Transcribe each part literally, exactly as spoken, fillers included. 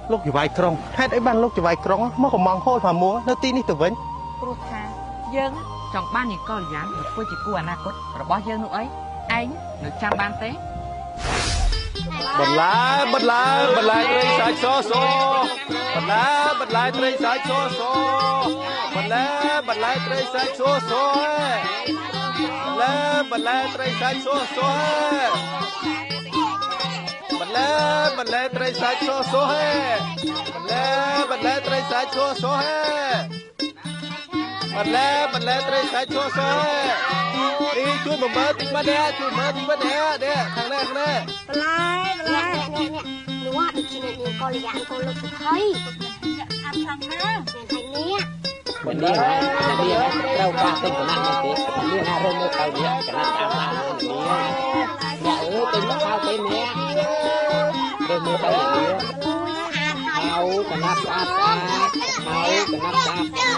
លោកជាវាយក្រុងហេតុអីបានលោកជាវាយក្រុងមកកំងហូលផាមួងនៅទីនេះទៅវិញព្រោះថាយើងចង់បាននីកលយ៉ាងមកធ្វើជាគូអនាគតរបស់យើងនោះអីឯងនៅចាំបានទេបន្លែបន្លែបន្លែត្រីសាច់សសបន្លែបន្លែត្រីសាច់សសបន្លែបន្លែត្រីសាច់សសបន្លែបន្លែត្រីសាច់សសបន្លែបន្លែត្រីសាច់សសបន្លែបន្លែត្រីសាច់សសបន្លែបន្លែត្រីសាច់សសនេះជួយមកមើលតិចមកនេះជួយមើលតិចមកនេះនេះខាងនេះខាងនេះបន្លែបន្លែនេះនេះនោះដូចជានេះកលយ៉ាងកលលោកសុខៃអាប់សំណានេះថ្ងៃនេះวันนี้นะวันนี้นะเราบ้าเต็มขนาดนี้สิวันนี้นะเริ่มไม่เข้าเนี้ยขนาดตามร้านนี้เนี่ยเออเต็มข้าวเต็มเนี้ยเริ่มไม่เข้าอย่างนี้เขาขนาดสะอาดสะอาดเขาขนาดสะอาดสะ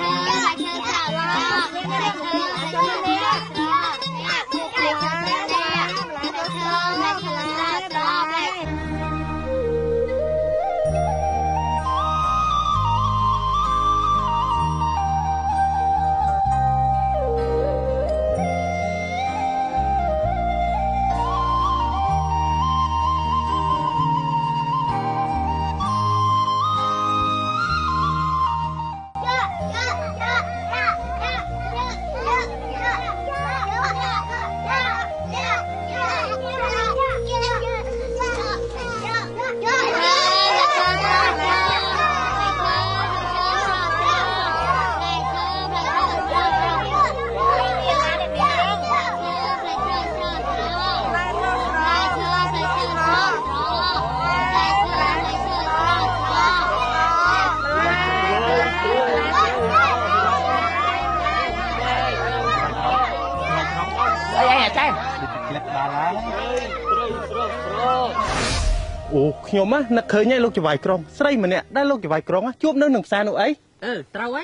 អូខ្ញុំណានឹកឃើញឯងលោកជាវាយក្រុងស្រីម្នាក់ដែលលោកជាវាយក្រុងជួបនៅនឹងផ្សារនោះអីអឺត្រូវហើយ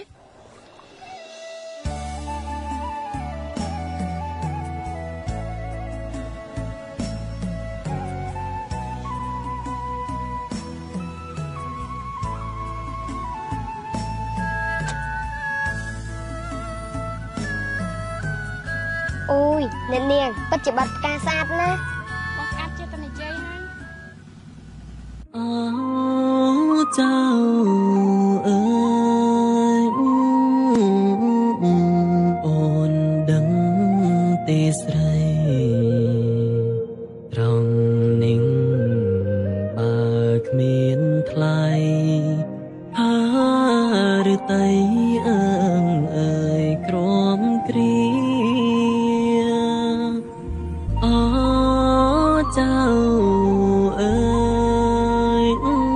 អូយអ្នកនាងពិតជាបាត់ផ្កាស្អាតណាស់បងស្អាតជាតនិយាយហើយអូเจ้าเอ๋ยអូនដឹងទេស្រីត្រង់នឹងបើគ្មានថ្លៃហាឬតៃអើងអើយក្រំគ្រាអូเจ้าเอ๋ย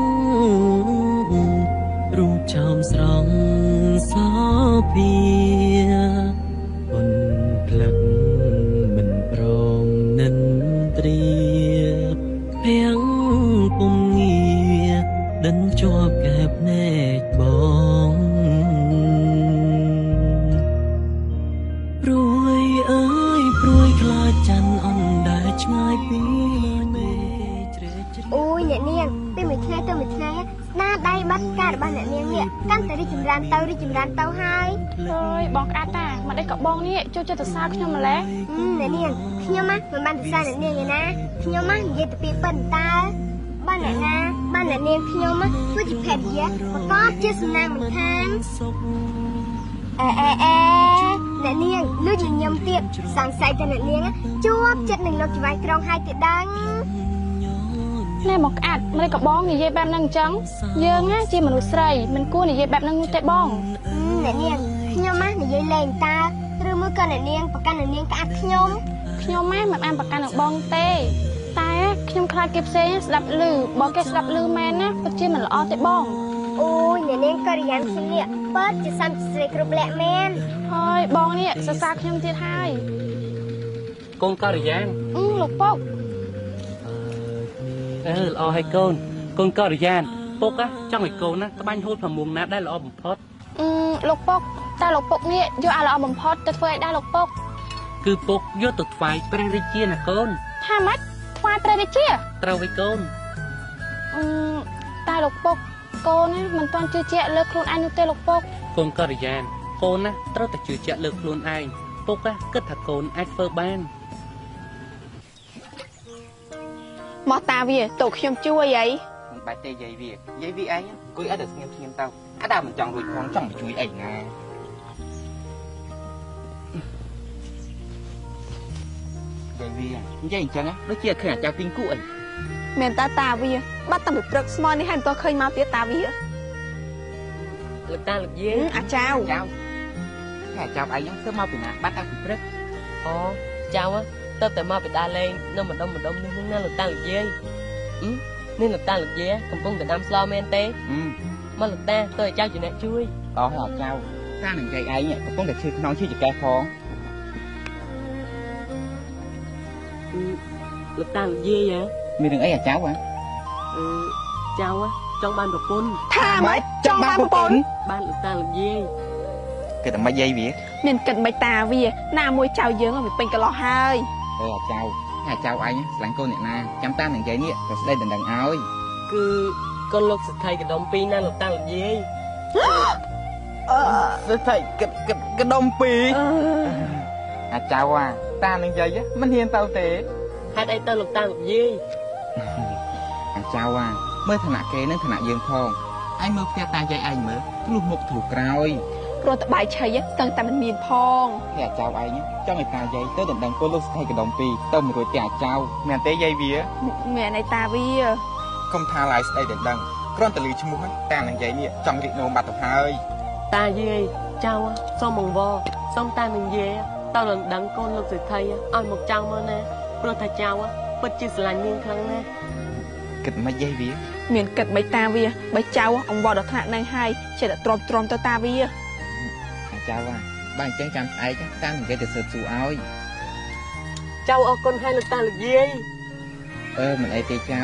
រូបឆោមស្រង់សោភាអនផ្លឹកមិនព្រមនិនត្រាភាំងពុំងារដិនជាប់កែបភ្នែកបងព្រួយអើយព្រួយខ្លាចច័ន្ទអនដែលឆ្ងាយពីមេជ្រេជ្រែអូយអ្នកនាងពីមួយថ្ងៃទៅមួយថ្ងៃស្នាដៃបាត់ការរបស់អ្នកនាងនេះកាន់តែរីកចម្រើនទៅរីកចម្រើនទៅហើយអើយបងក្អាត់តាមកដេកក៏បងនេះចូលចិត្តទៅសើខ្ញុំម្លេះអ្នកនាងខ្ញុំណាមិនបានទៅសើអ្នកនាងឯណាខ្ញុំណានិយាយទៅពីប៉ុន្តែបានអ្នកណាបានអ្នកនាងខ្ញុំណាគឺជាភេទយាប្រកបជាសំណាងមិនខានអេអេអេអ្នកនាងលឺជាខ្ញុំទៀតសង្ស័យតែអ្នកនាងជួបចិត្តនឹងលោកច្បាយក្រុងហើយទៀតដឹងណែមកក្អាត់មិនក៏បងនិយាយបែបហ្នឹងអញ្ចឹងយើងណាជាមនុស្សស្រីមិនគួរនិយាយបែបហ្នឹងទេបងអ្នកនាងខ្ញុំណានិយាយលេងតើឬមួយក៏អ្នកនាងប្រកាន់អ្នកនាងក្អាត់ខ្ញុំខ្ញុំណាមិនបានប្រកាន់នឹងបងទេតែខ្ញុំខ្លាចគេផ្សេងស្ដាប់ឮបើគេស្ដាប់ឮមែនណាពិតជាមិនល្អទេបងអូយអ្នកនាងករិយានខ្ញុំនេះពិតជាសំស្រីគ្រប់លក្ខមែនហើយបងនេះសរសើរខ្ញុំទៀតហើយកូនករិយានអឺលោកពុកអឺល្អហើយកូនកូនករិយានពុកចង់ឲ្យកូនណាក្បាញ់ហូតផាមួងណាដែលល្អបំផុតអឺលោកពុកតែលោកពុកនេះយកឲ្យល្អបំផុតទៅធ្វើឲ្យដែរលោកពុកគឺពុកយកទៅថ្វាយព្រះរាជាណាកូនថាម៉េចថ្វាយព្រះរាជាត្រូវហើយកូនអឺតែលោកពុក cô nè mình toàn chưa chẹt lơ khuôn anh tê lục bốc កូនករិយានកូនណាត្រូវតែជឿជាក់លើខ្លួនឯងពុកណាគិតថាកូនអាចធ្វើបានមកតាវាតោខ្ញុំជួយអីមិនបាច់ទេយាយវាយាយវាឯងគួយអត់តែស្ងៀមស្ងៀមទៅអាដើមមិនចង់រួចផងចង់ទៅជួយអីណាយាយវានិយាយអញ្ចឹងដូចជាឃើញអាចៅពីងគូអីមែនតាតាវាបាត់តាពីព្រឹកស្មោះនេះហើយមិនតឃើញមកទៀតតាវាលោកតាលោកយាយអាចៅចៅតែចៅឯងហ្នឹងធ្វើមកពីណាបាត់តាពីព្រឹកអូចៅទៅតែមកបដាលេងនៅម្ដុំម្ដុំនេះណាលោកតាលោកយាយនេះលោកតាលោកយាយកំពុងតែដាំស្លមែនទេមកលោកតាទៅឲ្យចៅជាអ្នកជួយអូហ៎ចៅតានឹងយាយឯងកំពុងតែឈឺខ្នងឈឺចង្កេះផងលោកតាលោកយាយហ៎មានរឿងអីអាចៅហ៎អឺចៅចង់បានប្រពន្ធថាម៉េចចង់បានប្រពន្ធបានលោកតាលោកយាយគិតតែមិនយាយវាមានគិតមិនតាវាណាមួយចៅយើងវាពេញកន្លោះហើយអើអាចៅអាចៅឯងស្រឡាញ់កូនអ្នកណាចាំតានឹងយាយនេះទៅស្ដីដណ្ដឹងឲ្យគឺកូនលោកសិទ្ធិកដុំពីរណាលោកតាលោកយាយសិទ្ធិគិតគិតកដុំពីរអាចៅអាតានឹងយាយមិនហ៊ានទៅទេហេតុអីទៅលោកតាលោកយាយអាចៅអាមើលឋានៈគេនឹងឋានៈយើងផងឯងមើលផ្ទះតាយាយឯងមើលធ្លុះមុខធ្លុះក្រោយព្រោះតបាយឆៃស្ទឹងតែមិនមានផងតែអាចៅឯងចង់ឲ្យតាយាយទៅដណ្ដឹងកូនលោកសិទ្ធិកដុំពីរទៅមួយរួចទេអាចៅមែនទេយាយវាមែនឯតាវាកុំថាឡាយស្ដីដណ្ដឹងគ្រាន់តែលឺឈ្មោះតានឹងយាយនេះចង់រៀបនោមបាត់ទៅហើយតាយាយចៅសូមបង្វរសូមតានឹងយាយទៅដណ្ដឹងកូនលោកសិទ្ធិឲ្យមកចៅមើលណាព្រោះថាចៅពិតជាស្រឡាញ់នាងខ្លាំងណាស់គិតមិនយាយវាមានគិតមិនតាវាបើចៅអង្វរដល់ថ្នាក់នឹងហើយចេះតែទ្រាំទ្រាំទៅតាវាអាចៅអាបើអញ្ចឹងចាំស្អែកតានឹងយាយទៅស៊ើបសួរឲ្យចៅអរគុណហើយលោកតាលោកយាយអឺមិនអីទេចៅ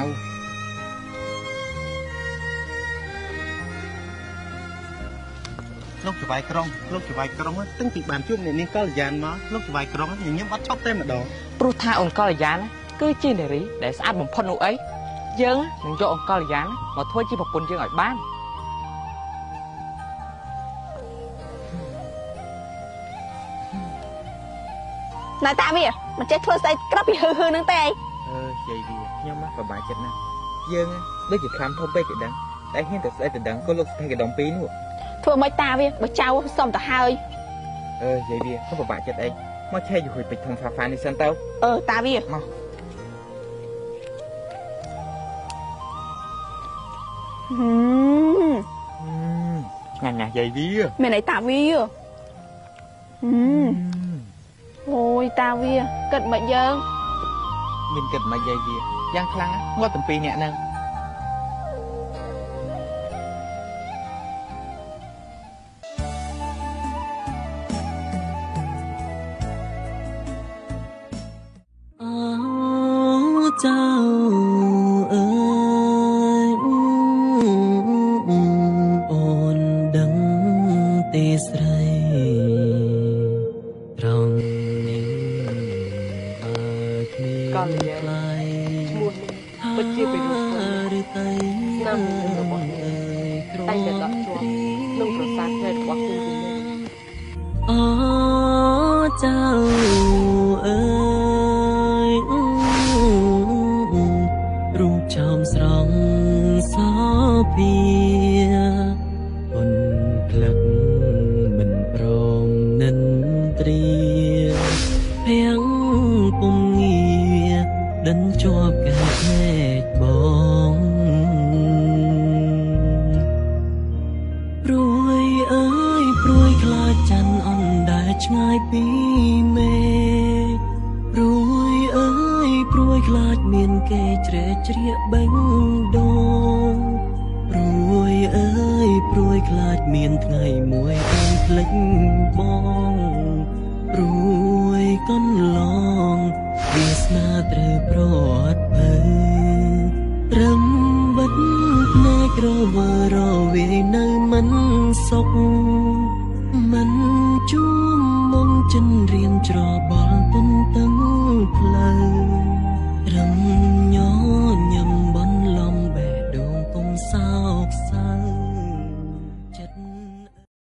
លោកចវាយក្រុងលោកចវាយក្រុងតាំងពីបានជួបអ្នកនាងកល្យានមកលោកចវាយក្រុងញញឹមអត់ឈប់តែម្ដងព្រោះថាអូនកល្យានគឺជានារីដែលស្អាតបំផុតនោះអីយើងនឹងយកអូនកល្យានមកធ្វើជាប្រពន្ធយើងឲ្យបានណែតាវាមិនចេះធ្វើស្អីក្របពីហឺហឺនឹងទេអើយាយវាខ្ញុំមកបបាយចិត្តណាស់យើងដូចជាខ្លាំធំពេកទៅដឹងតែហ៊ានទៅស្អីទៅដឹងកូនលោកស្ថិកដុំពីរនោះធ្វើមិនតាវាបើចៅសុំទៅហើយអើយាយវាខ្ញុំបបាយចិត្តអីមកឆេយហួយពេជ្រធំហ្វាហ្វានេះសិនទៅអឺតាវាមកហឹមញ៉ាំញ៉ាំយាយវាមានអីតាវាហឹមអូយតាវាគិតមិនយើងមានគិតមកយាយវាយ៉ាងខ្លាំងងាត់ទាំងពីរអ្នកហ្នឹងเจ้าเอ๋ยអូនដឹងទេស្រីត្រង់នេះបើគ្មានកល្យាណឈ្មោះពិតជាពីរូបឬតៃស្នាមរបស់តែតែដកជាប់ក្នុងប្រសាទភេទរបស់គុំគុំអូเจ้าเอ๋យរូបឆោមស្រងសោភាអូនក្លឹកមិនព្រមនិនត្រៀភាំងពុំងារដិនជាប់កែភ្នែកបងព្រួយអើយព្រួយខ្លាចច័ន្ទអនដែលឆ្ងាយពីមេព្រួយអើយព្រួយខ្លាចមានគេជ្រែកជ្រៀកបេះដូងព្រួយអើយព្រួយខ្លាចមានថ្ងៃមួយអូនភ្លេចបងព្រួយកន្លងវាសនាត្រូវប្រត់ភើត្រឹមបិទភ្នែករវើរវាយនៅមិនសុខមិនជួមមុំចិនរៀមច្របល់ទន្ទឹងផ្លូវរំញញឹមបន្លំបេះដូងកុំសោកកសៅ